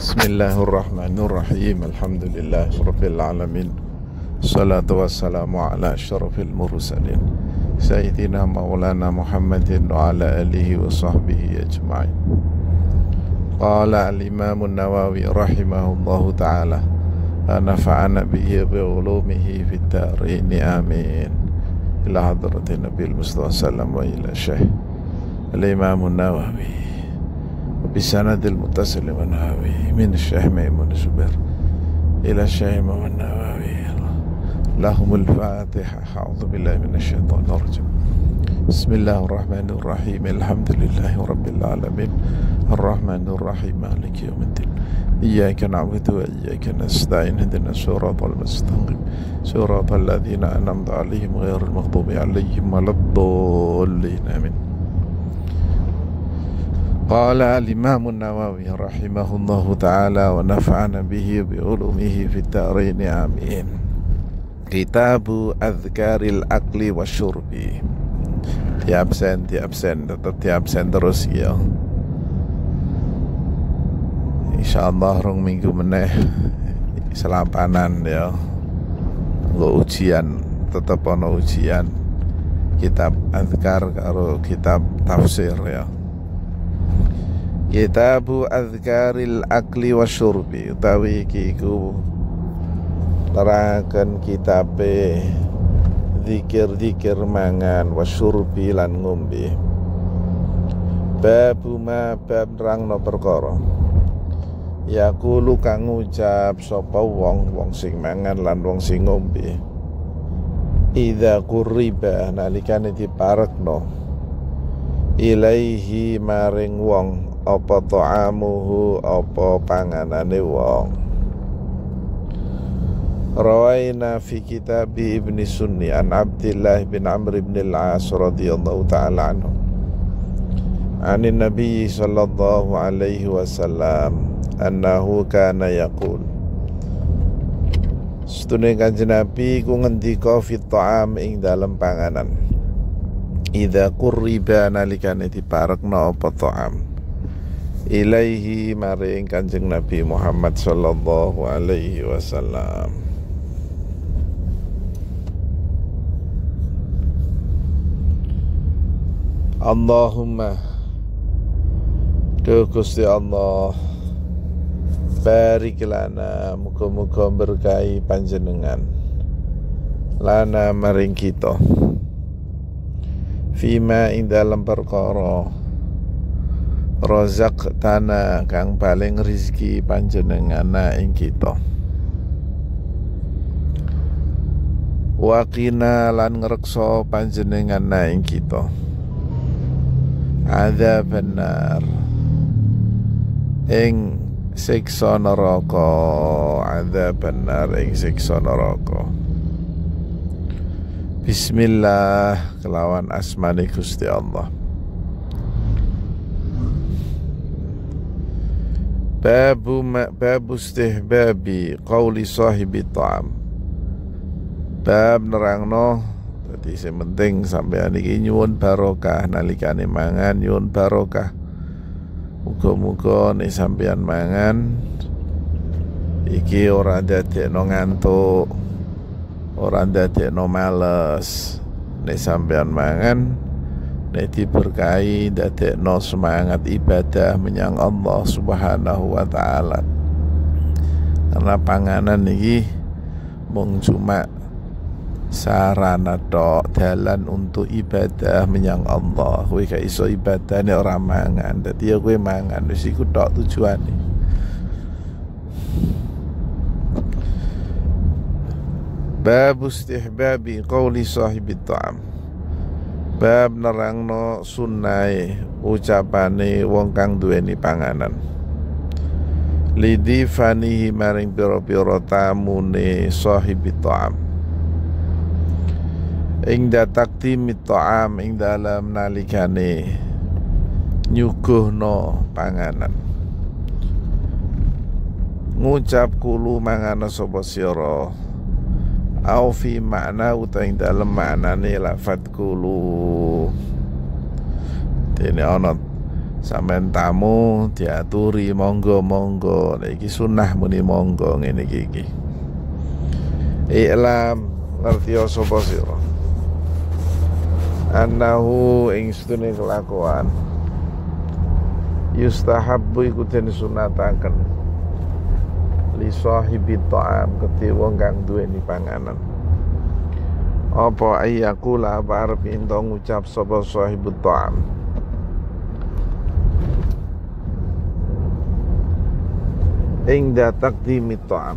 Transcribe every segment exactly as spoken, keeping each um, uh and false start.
Bismillahirrahmanirrahim. Alhamdulillahirabbil alamin. Salatu wassalamu ala asyrafil mursalin Sayyidina Maulana Muhammadin wa ala alihi wa sahbihi ajma'in. Qala al-Imam an-Nawawi rahimahullahu ta'ala, nafa'ana bihi bi ulumihi fid dharain amin. Ila hadratin Nabil Mustafa sallallahu wa ila Syekh al-Imam an-Nawawi بسند المتصل والنووي من الشيخ ميمون الزبير إلى الشيخ ميمون النووي لهم الفاتحة. أعوذ بالله من الشيطان الرجيم. بسم الله الرحمن الرحيم. الحمد لله رب العالمين الرحمن الرحيم مالك يوم الدين إياك نعبد وإياك نستعين اهدنا الصراط المستقيم صراط الذين أنعمت عليهم غير المغضوب عليهم ولا الضالين آمين. Qala al-Imam an-Nawawi rahimahullahu ta'ala wa nafa'ana bihi bi ulumihi fid dharain amin. Kitabu Adhkaril Akli wa Syurbi. Di absen, di absen, tetap di absen terus ya. Insyaallah rong minggu meneh selapanan ya. Nggo ujian, tetap ono ujian kitab Adhkar karo kitab tafsir ya. Kitabu Adhkaril Akli wa Syurbi utawi iki iku nerangaken kitabe zikir-zikir mangan wa syurbi lan ngombe. Babu ma bab nerangno perkara yaqulu kang ngucap sapa wong wong sing mangan lan wong sing ngombe idza qurriba nalikane diparekno ilaihi maring wong apa ta'amuhu apa panganane wong. Rawaina fi kitab Ibn Sunni an Abdillah bin Amr ibn al-As radhiyallahu ta'ala anhu anin Nabi sallallahu alaihi wasallam annahu kana yaqul, setune Kanjeng Nabi ku ngendika fi ta'am ing dalem panganan idza qurriba nalikane diparekno apa ta'am ilaihi maring Kanjeng Nabi Muhammad sallallahu alaihi wasallam. Allahumma duh Gusti Allah barik lana, muga-muga berkahi panjenengan lana maring kita fima ing dalam perkara rozak tanah kang paling rizki panjenengan ing kita. Waqina lan ngrekso panjenengan ing kita adzaban nar ing siksa neraka, adzaban nar ing siksa neraka. Bismillah kelawan asmane Gusti Allah. Babu ma, babu istihbabi qauli sahibi ta'am. Bab nerangno dadi sing penting sampeyan iki nyuwun barokah nalikane mangan, nyuwun barokah. Muga-muga nek sampeyan mangan iki ora dadekno ngantuk, ora dadekno males. Nek sampeyan mangan nek diberkahi dadekno semangat ibadah menyang Allah Subhanahu wa taala. Karena panganan iki mung cuma sarana tok, dalan untuk ibadah menyang Allah. Kowe gak iso ibadah nek ora mangan. Dadi ya kowe mangan wis iku tok tujuane. Babu istihbabi qauli sahibi ta'am. Bab nerangno sunnahe ucapane wong kang duweni panganan lidi fanihi maring pira-pira tamune sahibi ta'am ing datakti mit'am ing dalam nalikane nyuguhno panganan. Ngucap kulu mangana sapa sira au fi makna utaing dalam maknane lafadz kulu. Dene ana sampean tamu diaturi monggo-monggo, iki sunah muni monggo ngene iki iki. I'lam ngerti sapa sira annahu ing sedune kelakuan yustahabbu iku den sunataken li sahibi ta'am kete wong kang duweni panganan apa ayakula apa arep ento ngucap sapa sahibut ta'am ing da taqdimit ta'am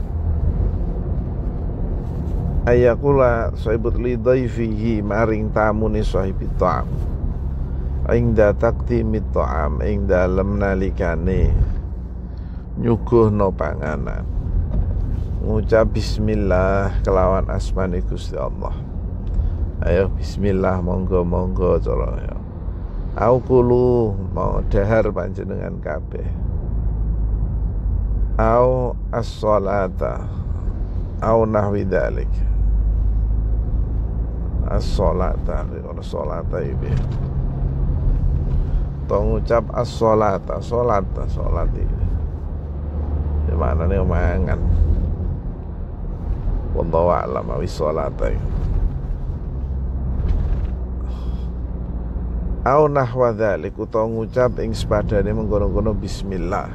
ayakula sahibut li dhaifihi maring tamune sahibit ta'am ing da taqdimit ta'am ing dalem nalikane nyuguhno panganan ngucap bismillah kelawan asmane Gusti Allah. Ayo bismillah monggo-monggo cara ya. Au kulu mau dahar panjenengan kabeh. Au as-salata au nahwi dzalik. As-salata ono salata iki. Tong ngucap as-salata, salat, salat iki. Di mana nih mangan? Wallahu a'lam awi salata. Au nahwa dzalik utawa ngucap ing sepadane mengkono-kono bismillah.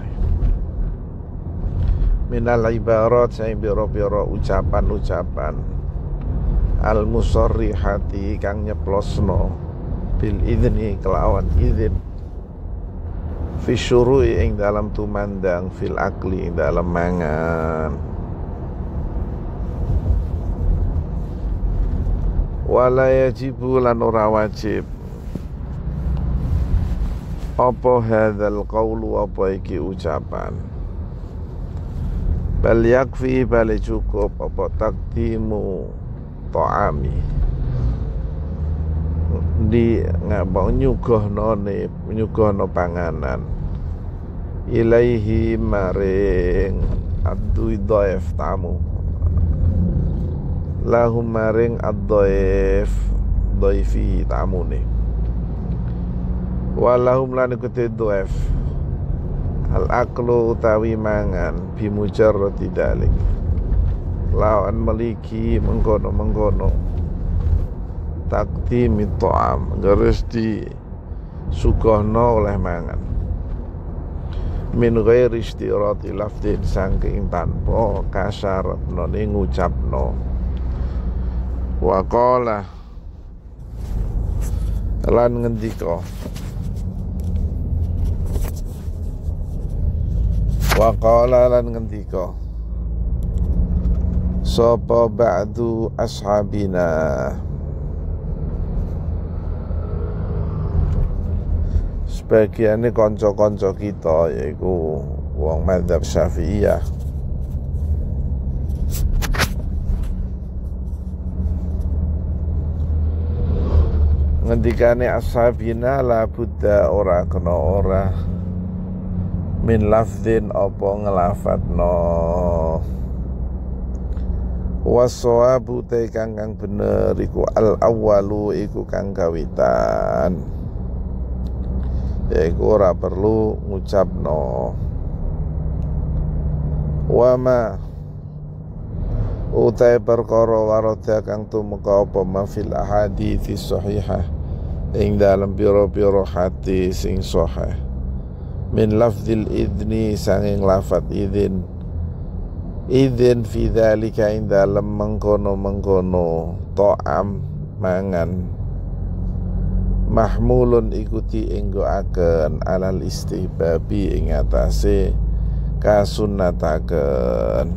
Minal ibarat sing biro-biro ucapan-ucapan al musarrihati kang nyeplosno bil idzni kelawan izin fi syuru'i ing dalam tumandang fil akli ing dalam mangan wala yajibu lan ora wajib apa hadzal qaulu apa iki ucapan bal yakfi bal cukup apa takdimu ta'ami di ngabang nyuguhno ne nyuguhno panganan ilaihi maring adui dhaif tamu lahum maring ad-dhaif dhaifi tamune walahum lan ikuti dhaif al aklu utawi mangan bimujarrati dalik lawan meliki mengkono-mengkono takdimi ta'am garis di sugohno oleh mangan min ghairi istirati lafdin saking tanpa kasyaratno ning ngucapno wa qala lan ngendika wa qala lan ngendika sapa ba'du ashabina sebagiannya konco-konco kita yaitu wong madzhab Syafi'iyah ngendikane ashabina la buddha ora kena ora min lafdin apa ngelafatno wassawabu te kang kang bener iku al awwalu iku kang kawitan yaiku ora perlu ngucapno wama utai perkara warada kang tumeka apa mafil ahadithi sahihah ing dalam pira-pira hadis sing sahih min lafdzil idzni sanging lafat idzin idzin fi dzalika ing dalam mengkono-mengkono ta'am mangan mahmulun ikuti enggo akan alal istihbabi ing atase kasunnataken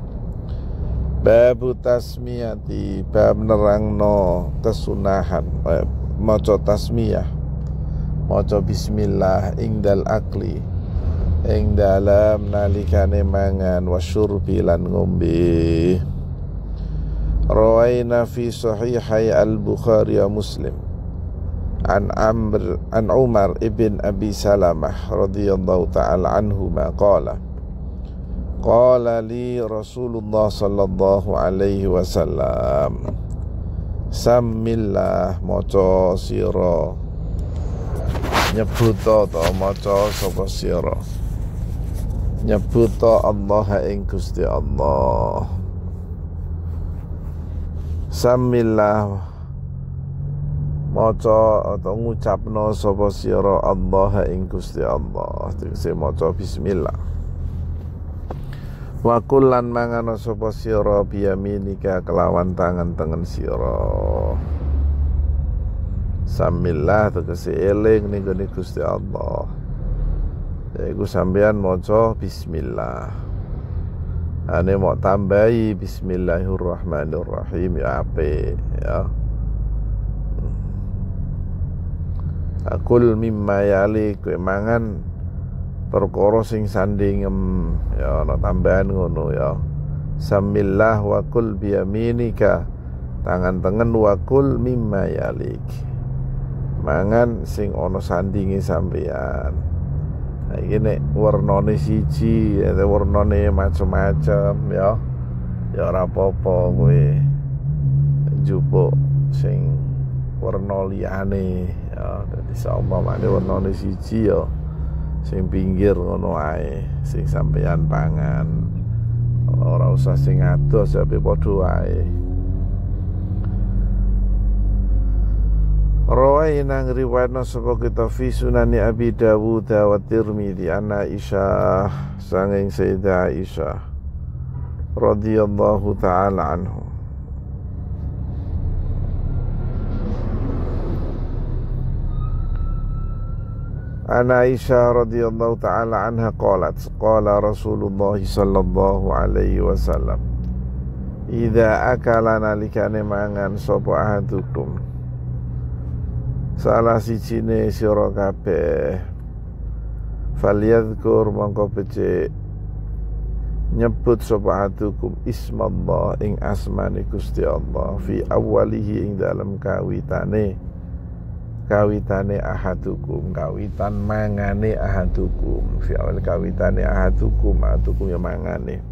babu tasmiyati bab nerangno kesunahan eh, maca tasmiyah maca bismillah ing dal akli ing dalam nalikane mangan wasyurbi lan ngombe rawaina fi sahihai al-Bukhari wa Muslim an Amr an Umar ibn Abi Salamah radhiyallahu ta'ala anhu ma qala qala li Rasulullah sallallahu alaihi wasallam sammillah maca sira nyebuta ta maca sapa sira nyebuta Allah ing Gusti Allah. Samillah maca atau ngucapno sapa sira Allah ing Gusti Allah, tegese maca bismillah. Wa kullan mangano sapa sira biyaminika kelawan tangan tengen sira. Samillah tegese eling ning gone Gusti Allah. Yaiku sampean maca bismillah. Ane mau tambahi bismillahirrahmanirrahim ya apik ya. Akul mimma yali kowe mangan perkara sing sandingem ya ana tambahan ngono ya. Samillah wa kul biyaminika tangan tengen wa kul mimma yalik. Mangan sing ana sandinge sampean. Nah, iki nek warnane siji, ada warnane macam-macam ya. Ya ora apa-apa kowe njupuk sing warna liyane ya. Dadi saumpamane warnane siji ya sing pinggir ngono ae, sing sampeyan pangan. Ora usah sing adoh sampe padha wae. Rawaina riwayatna sapa kita fi sunani Abi Dawud wa Tirmidzi anna Aisyah sanging Sayyidah Aisyah radhiyallahu taala anhu. Anna Aisyah radhiyallahu taala anha qalat qala Rasulullah sallallahu alaihi wasallam idza akala nalikane mangan sapa ahadukum salah sijine sira kabeh falyadhkur mongko becik nyebut sapa ahadukum ismallah ing asmane Gusti Allah fi awwalihi ing dalam kawitane kawitane ahadukum kawitan mangane ahadukum fi awal kawitane ahadukum ahadukum ya mangane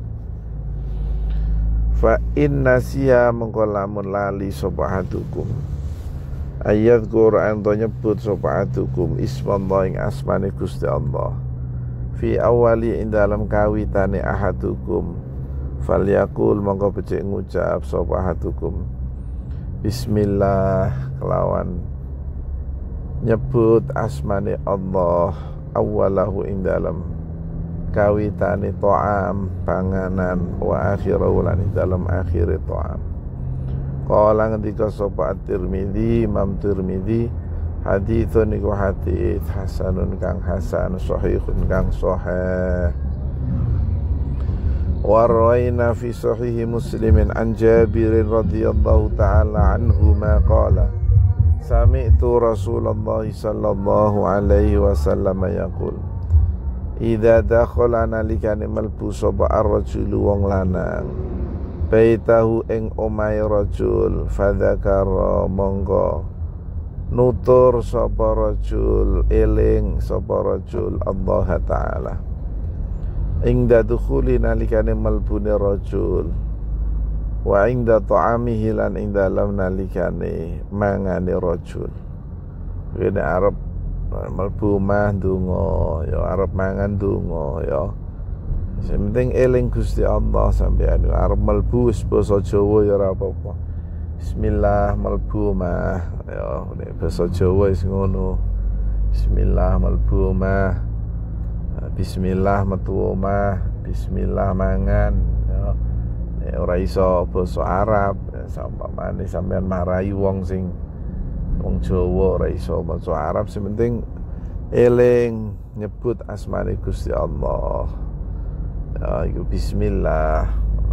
fa inna siya mongko lamun lali sapa ahadukum ayat Quran to nyebut sapa ahadukum ismallah ing asmane Gusti Allah fi awali ing dalam kawitane ahadukum falyaqul mongko becik ngucap sapa ahadukum bismillah kelawan nyebut asmane Allah awalahu ing dalam kawitane ta'am panganan wa akhirahu lan ing dalam akhire ta'am. Qala ngendika sapa At-Tirmidzi Imam Tirmidzi haditsun iku hadits hasanun kang hasan sahihun kang sahih. Wa rawaina fi sahih Muslimin an Jabir radhiyallahu ta'ala anhu ma qala sami'tu Rasulullah sallallahu alaihi wasallam yaqul idza dakhala nalikane malbu sapa ar-rajulu wong lanang baitahu ing omahe rajul fadzakara mongko nutur sapa rajul eling sapa rajul Allah taala ing dadukhuli nalikane malbune rajul wa ing da ta'amihi lan ing dalam nalikane mangane rajul kene arep malbu mah donga ya arep mangan donga ya. Sing penting eling Gusti Allah sampeyan arep mlebu wis basa Jawa ya ora apa-apa. Bismillah mlebu mah ya nek basa Jawa wis ngono. Bismillah mlebu mah. Bismillah metu omah, bismillah mangan ya. Nek ora iso basa Arab sampamane sampeyan marahi wong sing wong Jawa ora iso basa Arab, sing penting eling nyebut asmane Gusti Allah. Ya, iku bismillah.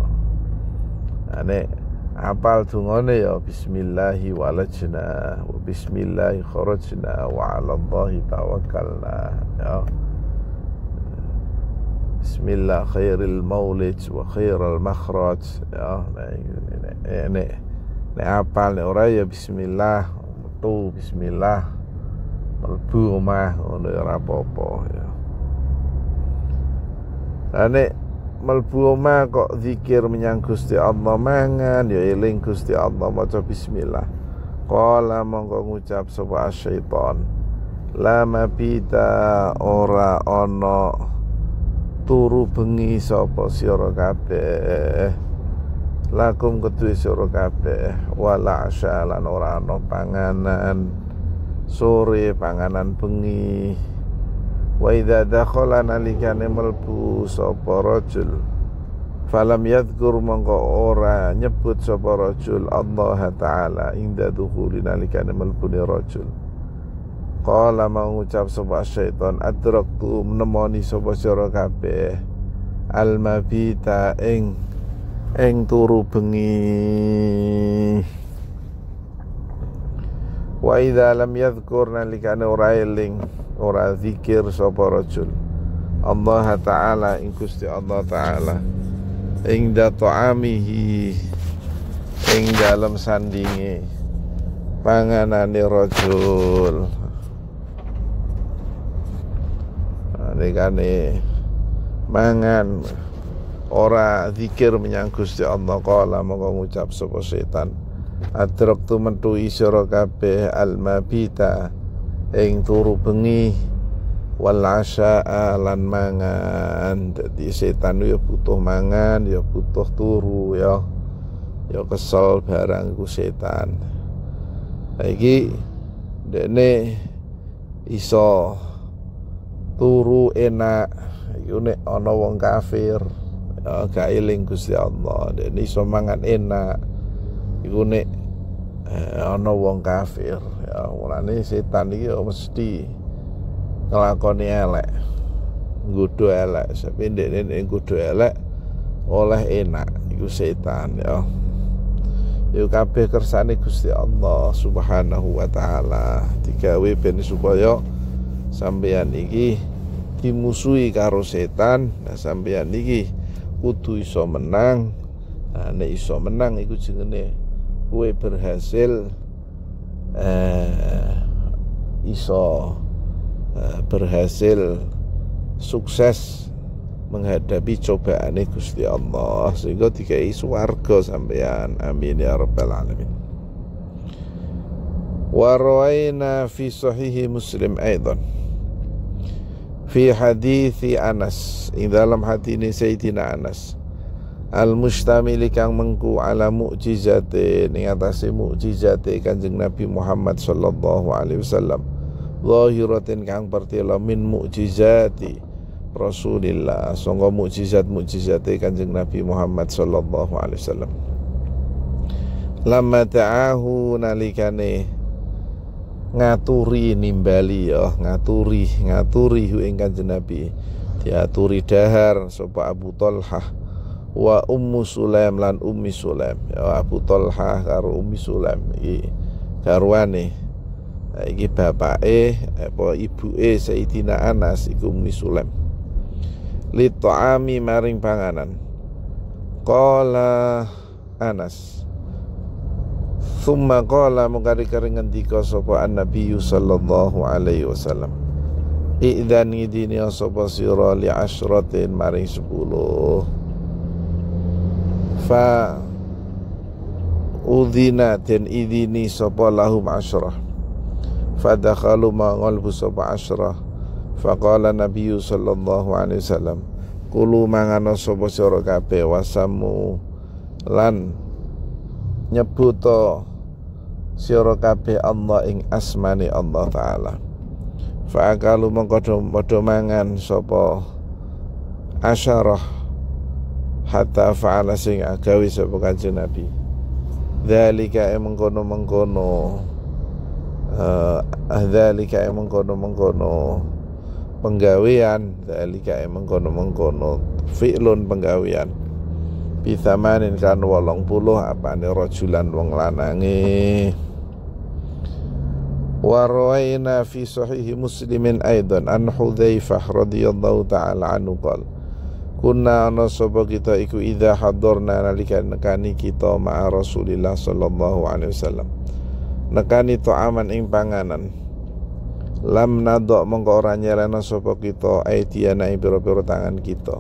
Ane apal dungane ya bismillahi walajna wa bismillahi kharajna wa 'ala Allahi tawakkalna ya. Bismillah khairil maulid wa khairil makhraj ya. Nek nek apal nek ora ya bismillah metu bismillah mlebu omah ngono ya ora apa-apa ya. Ane mlebu omah kok zikir menyang Gusti Allah mangan ya eling Gusti Allah maca bismillah. Qala mongko ngucap sapa syaitan lama bita ora ono turu bengi sapa sira kabeh lakum kedue sira kabeh wala asyalan ora ono panganan sore panganan bengi wa idza dakhala nalikane mlebu sapa rajul falam yadhkur mongko ora nyebut sapa rajul Allah taala inda dukhuli nalikane mlebune rajul qala mengucap sapa syaitan adraktu menemoni sapa sira kabeh al mabita ing ing turu bengi wa idza lam yadhkur nalikane ora eling ora zikir sapa rajul Allah taala ing Gusti Allah taala ing ta'amihi ing dalem sandinge panganane rajul nekane mangan ora zikir menyang Gusti Allah kala mongko ngucap sapa setan adraktu metuhi sira kabeh al-mabita ing turu bengi wal asya'a lan mangan. Dadi setan ya butuh mangan, ya butuh turu ya. Ya kesel barang ku setan. Iki dene iso turu enak iku nek ana wong kafir ya gak eling Gusti Allah. Dene iso mangan enak iku nek eh, ana wong kafir ya. Mulane setan iki ya mesti ngelakoni elek, nggodho elek, sampe ndekne nek nggodho elek oleh enak iku setan ya. Iku kabeh kersane Gusti Allah Subhanahu wa taala digawe ben supaya sampeyan iki dimusuhi karo setan. Nah sampeyan iki kudu iso menang. Nah nek iso menang iku jenenge kowe berhasil eh iso berhasil sukses menghadapi cobaane Gusti Allah sehingga dikai swarga sampeyan. Amin ya rabbal alamin. Wa rawaina fi sahihi Muslim aidan fi hadithi Anas ing dalam hadine Sayyidina Anas al-mustamil kang mengku ala mukjizate ning atase mukjizate Kanjeng Nabi Muhammad sallallahu alaihi wasallam zahiratin kang pertela min mukjizati Rasulillah sangga mukjizat-mukjizate Kanjeng Nabi Muhammad sallallahu alaihi wasallam. Lamma ta'ahu nalikane ngaturi nimbali ya ngaturi ngaturi ing Kanjeng Nabi diaturi dahar sapa Abu Thalhah wa Ummu Sulaim lan Ummi Sulaim ya Abu Thalhah karo Ummi Sulaim iki garwane iki bapake apa ibuke Sayyidina Anas iku Ummi Sulaim li ta'ami maring panganan. Qala Anas summa qala mengkari-kari ngendika sapa an-nabiy sallallahu alaihi wasallam idzan idini sapa sira li asyratin maring sepuluh fa udhina den idini sapa lahum asyrah fadakhalu mangolbu sapa asyrah faqala nabiyyu sallallahu alaihi wasallam kulu mangano sapa sira kabeh wasamu lan nyebuto sira kabeh Allah ing asmani Allah taala faqalu mengko padha mangan sapa asyarah hatta fa'ala sing agawe sapa Kanjeng Nabi dzalika mengkono-mengkono Uh, dzalika mengkono-mengkono penggawean dzalika mengkono-mengkono fi'lun penggawean bisamanin kan wolong puluh apane rajulan wong lanange. Wa rawaina fi sahih Muslimin aidan an Hudzaifah radhiyallahu ta'ala anhu qala kunna ana sapa kita iku idza hadorna nalika nekani kita ma'a Rasulillah sallallahu alaihi wasallam nekani ta'aman ing panganan lam nadok mongko ora nyelena sapa kita aidiana ing pira-pira tangan kita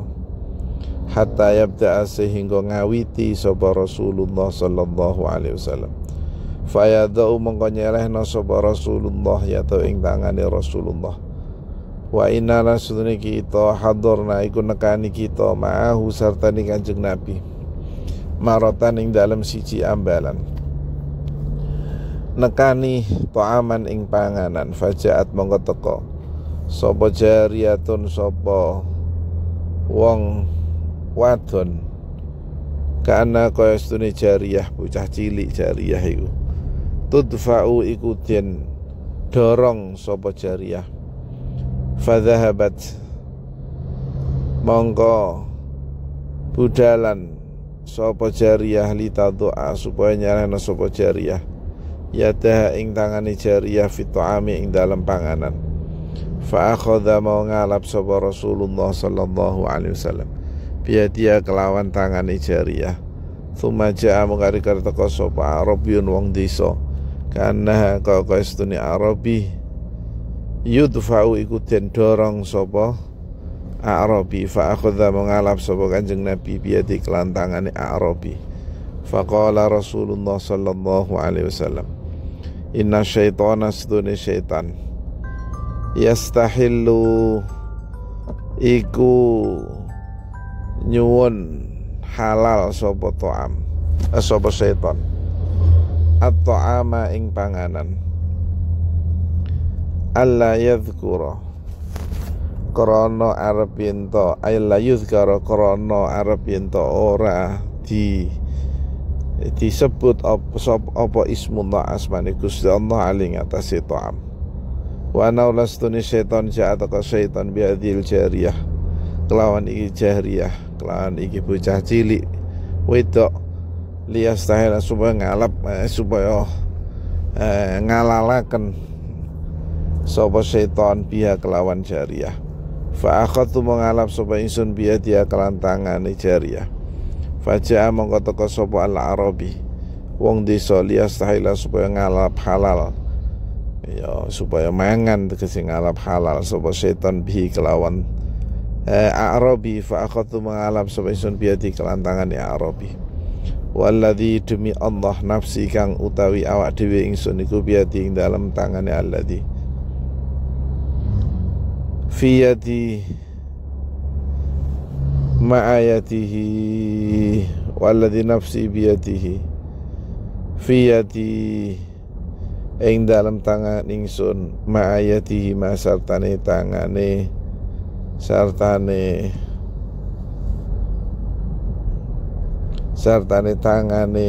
hatta yabda sehingga ngawiti sapa Rasulullah sallallahu alaihi wasallam Fayadau mongko nyelehna sapa Rasulullah ya ta ing tangane Rasulullah. Wa inna rasuluna kita hadorna iku nekani kita ma'ahu sarta ni Kanjeng Nabi maratan ing dalam siji ambalan nekani ta'aman ing panganan. Fajaat mongko teka sapa jariyatun sapa wong wadon kana kaya stune jariyah bocah cilik jariyah iku tudfa'u iku den dorong sapa jariyah. Fadhahabat mongko budalan sapa jariyah litadua supaya nyarana sapa jariyah yadaha ing tangane jariyah fi ta'ami ing dalam panganan. Fa akhadha mau ngalap sapa Rasulullah sallallahu alaihi wasallam biadia kelawan tangane jariyah. Tsumma ja'a mengkari teka sapa Arabiyun wong desa kana kaya stune Arabi yudfa'u iku den dorong sapa Arabi. Fa akhadha mengalap sapa Kanjeng Nabi biadi kelantangane Arabi. Faqala Rasulullah sallallahu alaihi wasallam inna syaitana sedune syaitan yastahillu iku nyuwun halal sapa ta'am sapa syaitan at-ta'ama ing panganan alla yadhkura krana arep ento alla yuzkara krana arep ento ora di disebut apa apa ismullah asmane Gusti Allah aling atase ta'am. Wa naulastuni syaitan ja'at ka syaitan biadil jariyah kelawan iki jariyah kelawan iki bocah cilik wedok liyastahila supaya ngalap eh, supaya eh, ngalalaken sapa syaitan biha kelawan jariyah. Fa akhadtu mengalap sapa ingsun biha dia kelantangane jariyah. Faja'a mongko teka sapa al-Arabi wong desa liyastahila supaya ngalap halal ya supaya mangan tegese ngalap halal sapa syaitan bihi kelawan eh, Arabi. Fa akhadtu mengalap sapa ingsun biha di kelantangane Arabi. Walladzi demi Allah nafsi kang utawi awak dhewe ingsun iku biha ing dalam tangane alladzi fi yadi ma'ayatihi walladzi nafsi biyadihi fi yadi ing dalam tangan ingsun ma'ayatihi ma sartane tangane sartane sartane tangane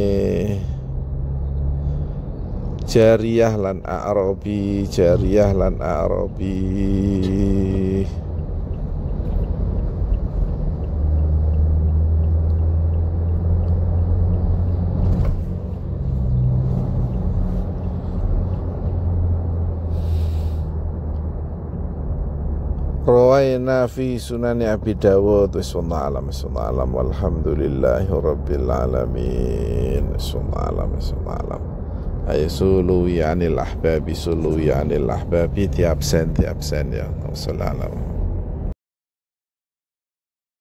jariyah lan Arabi jariyah lan Arabi. Rawaina fi sunani Abi Dawud sallallahu alam sallallahu alam walhamdulillahi rabbil alamin sallallahu alam sallallahu alam. Ay sulu yani al-ahbabi sulu yani al-ahbabi tiap sen tiap sen ya sallallahu